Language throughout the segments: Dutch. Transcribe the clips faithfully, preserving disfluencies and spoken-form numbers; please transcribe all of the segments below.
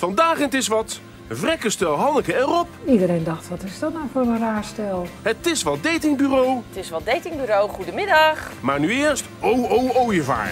Vandaag in Het is wat, Vrekkenstel Hanneke en Rob. Iedereen dacht, wat is dat nou voor een raar stel? Het is wat datingbureau. Het is wat datingbureau, goedemiddag. Maar nu eerst O O Ooievaar.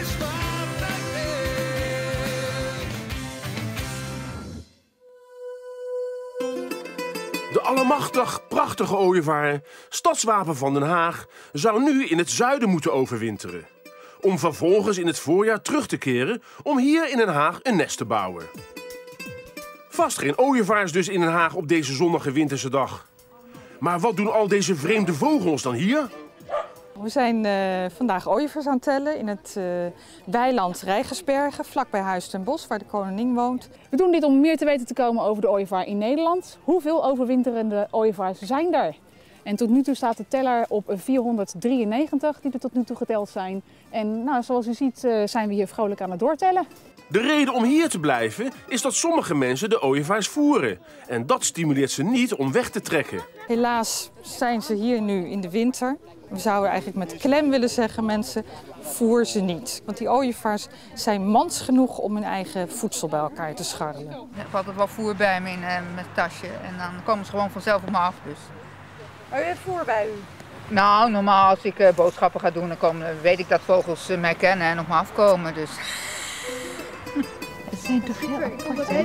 De allemachtig prachtige ooievaar, stadswapen van Den Haag, zou nu in het zuiden moeten overwinteren. Om vervolgens in het voorjaar terug te keren om hier in Den Haag een nest te bouwen. Vast geen ooievaars dus in Den Haag op deze zonnige winterse dag. Maar wat doen al deze vreemde vogels dan hier? We zijn uh, vandaag ooievaars aan het tellen in het uh, weiland Rijgersbergen, vlakbij Huis ten Bosch, waar de koningin woont. We doen dit om meer te weten te komen over de ooievaar in Nederland. Hoeveel overwinterende ooievaars zijn er? En tot nu toe staat de teller op vierhonderddrieënnegentig die er tot nu toe geteld zijn. En nou, zoals u ziet uh, zijn we hier vrolijk aan het doortellen. De reden om hier te blijven is dat sommige mensen de ooievaars voeren. En dat stimuleert ze niet om weg te trekken. Helaas zijn ze hier nu in de winter. We zouden eigenlijk met klem willen zeggen, mensen, voer ze niet. Want die ooievaars zijn mans genoeg om hun eigen voedsel bij elkaar te scharrelen. Ik heb altijd wel voer bij me in uh, mijn tasje en dan komen ze gewoon vanzelf op me af. Dus. Oh, u heeft voer bij u? Nou, normaal als ik uh, boodschappen ga doen, dan komen, weet ik dat vogels uh, mij kennen en op me afkomen. Dus. Het zijn toch heel apart, hè?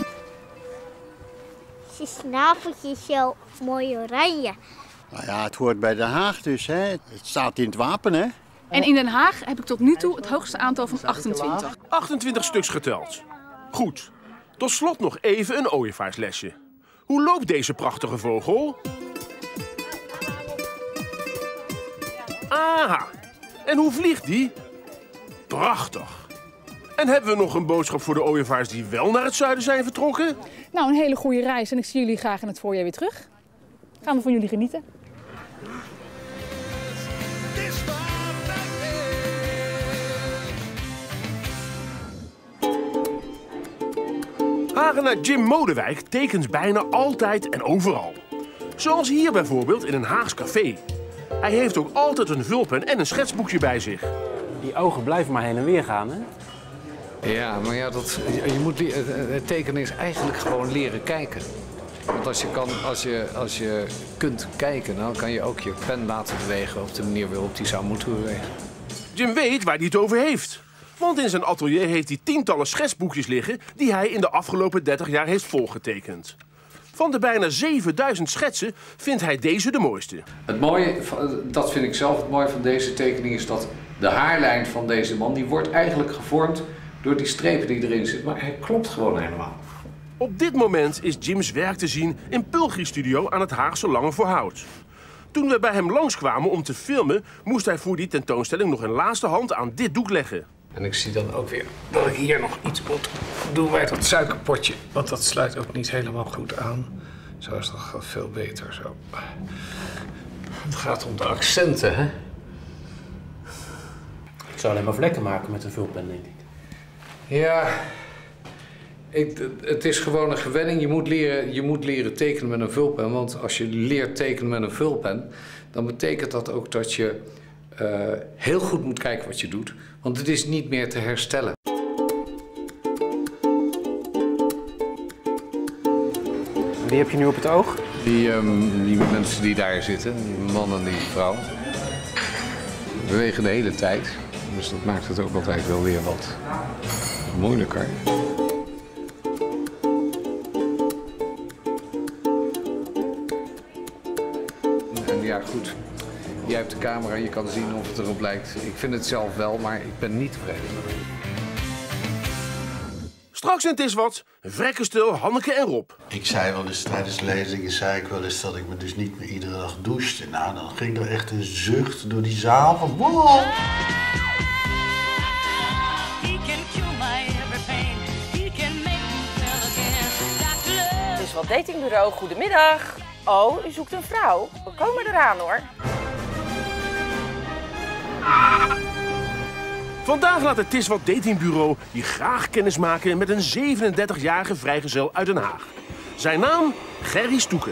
Zijn snaveltje is zo mooi oranje. Nou ja, het hoort bij Den Haag dus, hè. Het staat in het wapen, hè. En in Den Haag heb ik tot nu toe het hoogste aantal van achtentwintig. achtentwintig stuks geteld. Goed. Tot slot nog even een ooievaarslesje. Hoe loopt deze prachtige vogel? Aha. En hoe vliegt die? Prachtig. En hebben we nog een boodschap voor de ooievaars die wel naar het zuiden zijn vertrokken? Nou, een hele goede reis en ik zie jullie graag in het voorjaar weer terug. Gaan we van jullie genieten. Hagenaar Jim Modewijk tekent bijna altijd en overal. Zoals hier bijvoorbeeld in een Haags café. Hij heeft ook altijd een vulpen en een schetsboekje bij zich. Die ogen blijven maar heen en weer gaan, hè? Ja, maar ja, dat, je moet, het tekenen is eigenlijk gewoon leren kijken. Want als je, kan, als, je, als je kunt kijken, dan kan je ook je pen laten bewegen op de manier waarop die zou moeten bewegen. Jim weet waar hij het over heeft. Want in zijn atelier heeft hij tientallen schetsboekjes liggen die hij in de afgelopen dertig jaar heeft volgetekend. Van de bijna zevenduizend schetsen vindt hij deze de mooiste. Het mooie, dat vind ik zelf het mooie van deze tekening, is dat de haarlijn van deze man, die wordt eigenlijk gevormd door die strepen die erin zitten. Maar hij klopt gewoon helemaal. Op dit moment is Jim's werk te zien in Pulgri Studio aan het Haagse Lange Voorhout. Toen we bij hem langskwamen om te filmen, moest hij voor die tentoonstelling nog een laatste hand aan dit doek leggen. En ik zie dan ook weer dat ik hier nog iets moet doen bij dat suikerpotje. Want dat sluit ook niet helemaal goed aan. Zo is toch veel beter zo. Het gaat om de accenten, hè? Ik zou alleen maar vlekken maken met een vulpen, denk ik. Ja, ik, het is gewoon een gewenning. Je moet, leren, je moet leren tekenen met een vulpen. Want als je leert tekenen met een vulpen, dan betekent dat ook dat je uh, heel goed moet kijken wat je doet. Want het is niet meer te herstellen. Wie heb je nu op het oog? Die, um, die mensen die daar zitten, die man en die vrouw, bewegen de hele tijd. Dus dat maakt het ook altijd wel weer wat moeilijker. En ja, goed. Jij hebt de camera, je kan zien of het erop lijkt. Ik vind het zelf wel, maar ik ben niet tevreden. Straks in Het is wat, Vrekkenstel Hanneke en Rob. Ik zei wel eens tijdens lezingen, zei ik wel eens dat ik me dus niet meer iedere dag douchte. Nou, dan ging er echt een zucht door die zaal van wow. Het is wat datingbureau, goedemiddag. Oh, u zoekt een vrouw? We komen eraan, hoor. Vandaag laat Het is wat datingbureau die graag kennis maken met een zevenendertigjarige vrijgezel uit Den Haag. Zijn naam? Gerry Stoeken.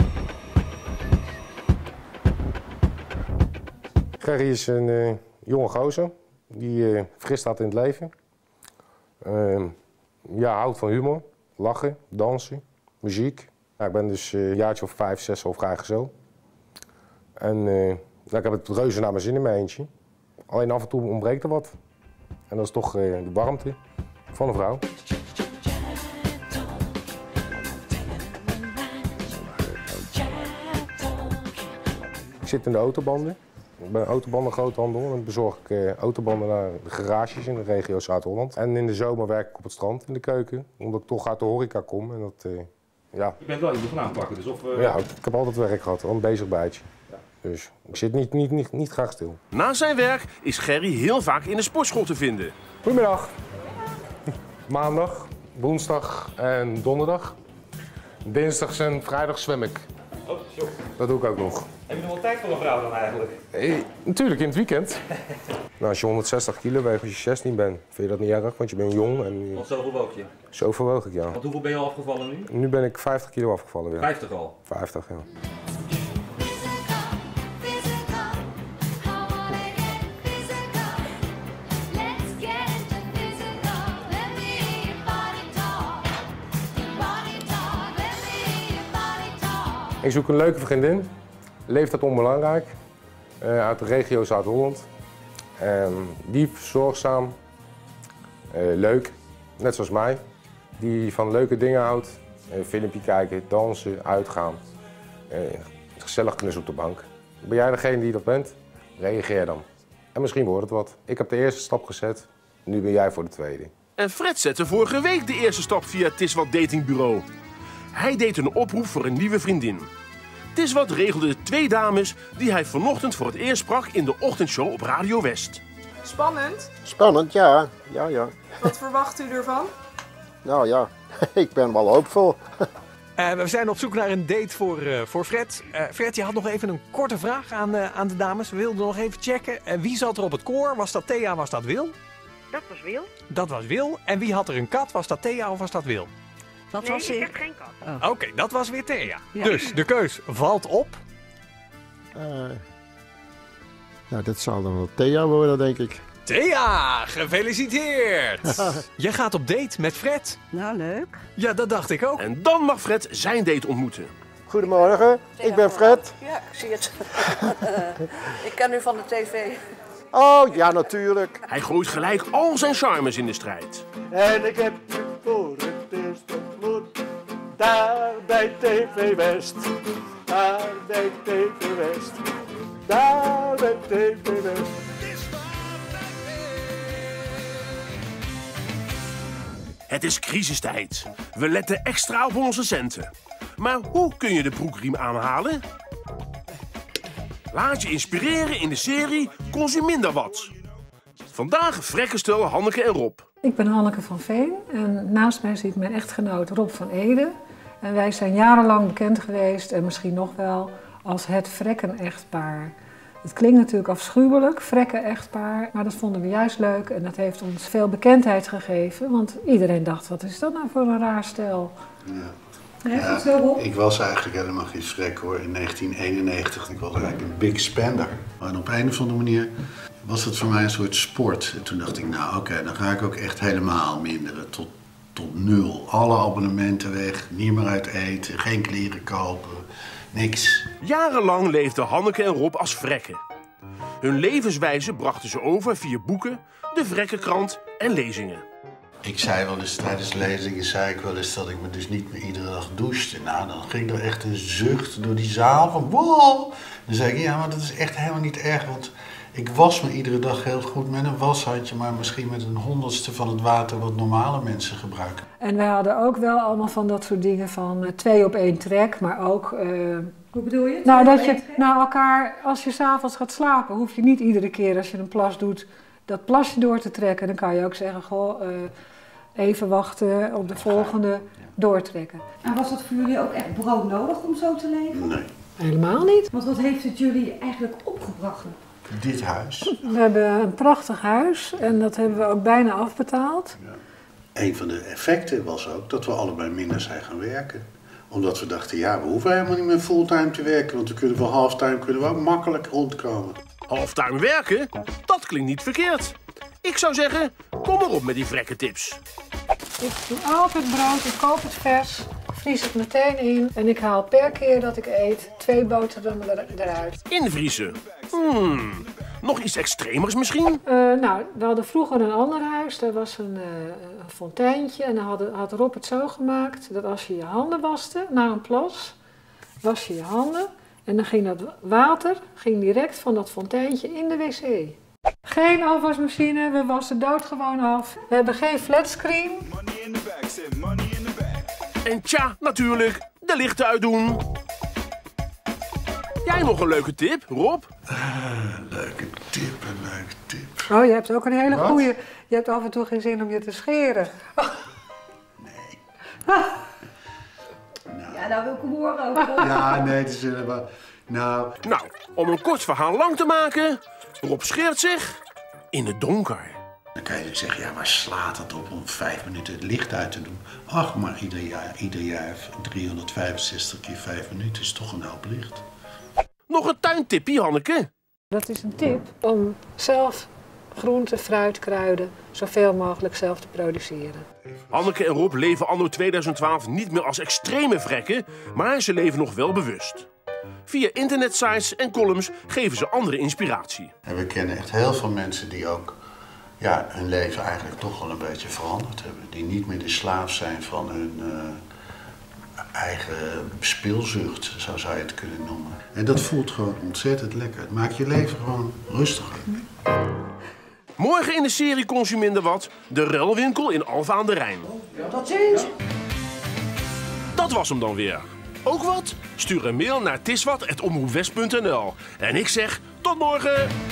Gerry is een uh, jonge gozer die uh, fris staat in het leven. Uh, ja, houdt van humor. lachen, dansen, muziek. Ja, ik ben dus uh, een jaartje of vijf, zes al vrijgezel. En uh, ja, ik heb het reuze naar mijn zin in mijn eentje. Alleen af en toe ontbreekt er wat. En dat is toch uh, de warmte van een vrouw. Ik zit in de autobanden. Ik ben autobandengroothandel en dan bezorg ik uh, autobanden naar de garages in de regio Zuid-Holland. En in de zomer werk ik op het strand in de keuken, omdat ik toch uit de horeca kom. En dat, uh, ja. Je bent wel iemand van aanpakken, dus of... Uh... Ja, ik heb altijd werk gehad, al een bezig bijtje. Ja. Dus ik zit niet, niet, niet, niet graag stil. Na zijn werk is Gerry heel vaak in de sportschool te vinden. Goedemiddag. Maandag, woensdag en donderdag. Dinsdags en vrijdag zwem ik. Oh, zo. Dat doe ik ook nog. Heb je nog wel tijd voor een vrouw dan eigenlijk? Hey, natuurlijk, in het weekend. Nou, als je honderdzestig kilo weegt, als je zestien bent, vind je dat niet erg, want je bent jong. En... Want zoveel woog je? Zoveel woog ik, ja. Want hoeveel ben je al afgevallen nu? Nu ben ik vijftig kilo afgevallen weer. vijftig al? vijftig, ja. Ik zoek een leuke vriendin, leeftijd onbelangrijk, uh, uit de regio Zuid-Holland. Uh, lief, zorgzaam, uh, leuk, net zoals mij. Die van leuke dingen houdt, een filmpje kijken, dansen, uitgaan. Uh, gezellig knussen op de bank. Ben jij degene die dat bent? Reageer dan. En misschien wordt het wat. Ik heb de eerste stap gezet, nu ben jij voor de tweede. En Fred zette vorige week de eerste stap via het Is Wat datingbureau. Hij deed een oproep voor een nieuwe vriendin. Is Wat regelde de twee dames die hij vanochtend voor het eerst sprak in de ochtendshow op Radio West. Spannend? Spannend, ja. Ja, ja. Wat verwacht u ervan? Nou ja, ik ben wel hoopvol. Uh, we zijn op zoek naar een date voor, uh, voor Fred. Uh, Fred, je had nog even een korte vraag aan, uh, aan de dames. We wilden nog even checken. Uh, wie zat er op het koor? Was dat Thea, was dat Wil? Dat was Wil. Dat was Wil. En wie had er een kat? Was dat Thea of was dat Wil? Dat nee, was ik heb geen kat. Oh. Oké, okay, dat was weer Thea. Ja. Dus de keus valt op? Uh, nou, dat zal dan wel Thea worden, denk ik. Thea, gefeliciteerd! Je gaat op date met Fred. Nou, leuk. Ja, dat dacht ik ook. En dan mag Fred zijn date ontmoeten. Goedemorgen, Thea, ik ben Fred. Ja, ik zie het. Ik ken u van de tv. Oh, ja, natuurlijk. Hij gooit gelijk al zijn charmes in de strijd. En ik heb u voor het eerst ontmoet, daar bij T V West. Daar bij T V West. Daar bij T V West. Het is crisistijd. We letten extra op onze centen. Maar hoe kun je de broekriem aanhalen? Laat je inspireren in de serie Consumeer minder wat. Vandaag Vrekkenstel Hanneke en Rob. Ik ben Hanneke van Veen en naast mij zit mijn echtgenoot Rob van Ede. En wij zijn jarenlang bekend geweest en misschien nog wel als het Vrekken-echtpaar. Het klinkt natuurlijk afschuwelijk, Vrekken-echtpaar, maar dat vonden we juist leuk en dat heeft ons veel bekendheid gegeven. Want iedereen dacht, wat is dat nou voor een raar stel? Ja. Ja, zo, ik was eigenlijk helemaal geen vrek hoor in negentien eenennegentig. Ik was eigenlijk een big spender. Maar op een of andere manier was het voor mij een soort sport. En toen dacht ik, nou oké, okay, dan ga ik ook echt helemaal minderen. Tot, tot nul. Alle abonnementen weg, niet meer uit eten, geen kleren kopen, niks. Jarenlang leefden Hanneke en Rob als vrekken. Hun levenswijze brachten ze over via boeken, de Vrekkenkrant en lezingen. Ik zei wel eens tijdens lezingen, zei ik wel eens dat ik me dus niet meer iedere dag douchte. Nou, dan ging er echt een zucht door die zaal van wow. Dan zei ik, ja, maar dat is echt helemaal niet erg, want ik was me iedere dag heel goed met een washandje, maar misschien met een honderdste van het water wat normale mensen gebruiken. En wij hadden ook wel allemaal van dat soort dingen van uh, twee op één trek, maar ook... Uh, Hoe bedoel je? Nou, dat je nou elkaar, als je 's avonds gaat slapen, hoef je niet iedere keer als je een plas doet, dat plasje door te trekken. Dan kan je ook zeggen, goh, uh, even wachten op de volgende doortrekken. En was dat voor jullie ook echt broodnodig om zo te leven? Nee. Helemaal niet. Want wat heeft het jullie eigenlijk opgebracht? Dit huis. We hebben een prachtig huis en dat hebben we ook bijna afbetaald. Ja. Een van de effecten was ook dat we allebei minder zijn gaan werken. Omdat we dachten, ja, we hoeven helemaal niet meer fulltime te werken, want we kunnen voor halftime kunnen we ook makkelijk rondkomen. Halftime werken? Dat klinkt niet verkeerd. Ik zou zeggen, kom maar op met die vrekkentips. Ik doe altijd brood, ik koop het vers, vries het meteen in en ik haal per keer dat ik eet twee boterhammen er, eruit. Invriezen. Hmm, nog iets extremers misschien? Uh, nou, we hadden vroeger een ander huis, daar was een, uh, een fonteintje en dan had, had Rob het zo gemaakt dat als je je handen waste na een plas, was je je handen en dan ging dat water ging direct van dat fonteintje in de wc. Geen afwasmachine, we wassen doodgewoon af. We hebben geen flatscreen. En tja, natuurlijk, de lichten uitdoen. Jij nog een leuke tip, Rob? Uh, leuke tip, een leuke tip. Oh, je hebt ook een hele Wat? goeie. Je hebt af en toe geen zin om je te scheren. Oh. Nee. Ja, nou wil ik hem horen ook. Ja, nee, het is helemaal... Nou... Nou, om een kort verhaal lang te maken, Rob scheert zich in het donker. Dan kan je zeggen, ja, waar slaat het op om vijf minuten het licht uit te doen? Ach, maar ieder jaar, ieder jaar driehonderdvijfenzestig keer vijf minuten is toch een hoop licht. Nog een tuintipje, Hanneke. Dat is een tip om zelf groente, fruit, kruiden zoveel mogelijk zelf te produceren. Hanneke en Rob leven anno tweeduizend twaalf niet meer als extreme vrekken, maar ze leven nog wel bewust. Via internetsites en columns geven ze anderen inspiratie. En we kennen echt heel veel mensen die ook ja, hun leven eigenlijk toch wel een beetje veranderd hebben. Die niet meer de slaaf zijn van hun uh, eigen speelzucht, zo zou je het kunnen noemen. En dat voelt gewoon ontzettend lekker. Het maakt je leven gewoon rustiger. Morgen in de serie Consuminder Wat, de ruilwinkel in Alphen aan de Rijn. Tot ziens! Dat was hem dan weer. Ook wat? Stuur een mail naar tiswat apenstaartje omroepwest punt n l. En ik zeg tot morgen!